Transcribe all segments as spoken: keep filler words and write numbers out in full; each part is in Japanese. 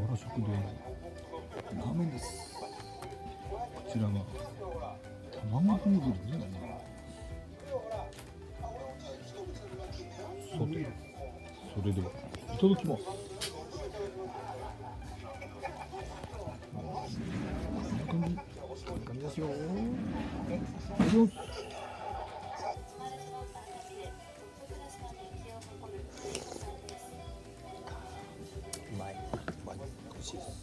原食堂のラーメンです。こちらが卵フードですね。さて、それではいただきます。こんな感じ、こんな感じですよ。いただきます。うまい、うまい、美味しいです。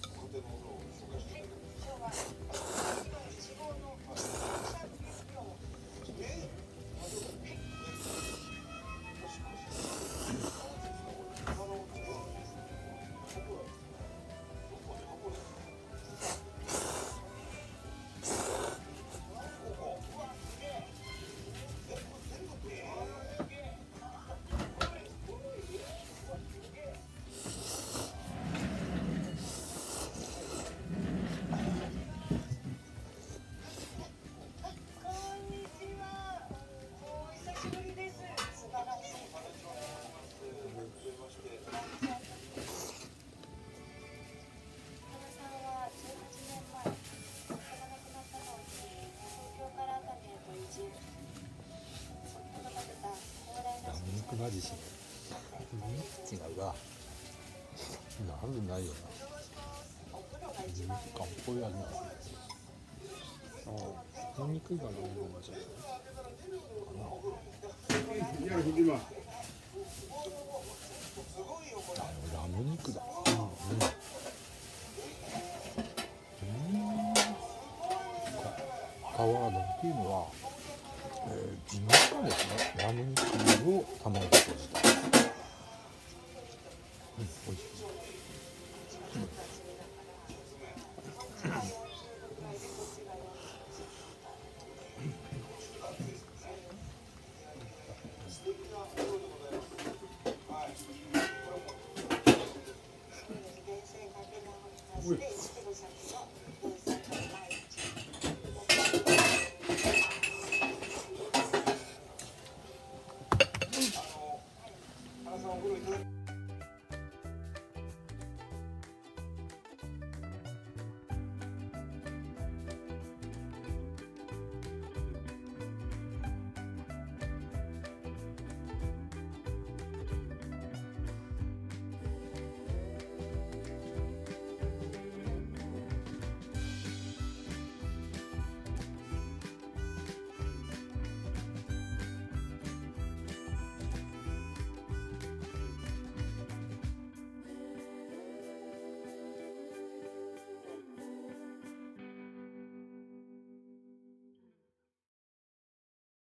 肉の味しない。違うわ。なんでないよな。肉感っぽい味なんですね。ああ、ニンニク以外のものがちょっとね。ラム肉だ。うんうん。カワードっていうのは、えー、地元ですね。ラム肉を卵で閉じた。うん、美味しい。うん。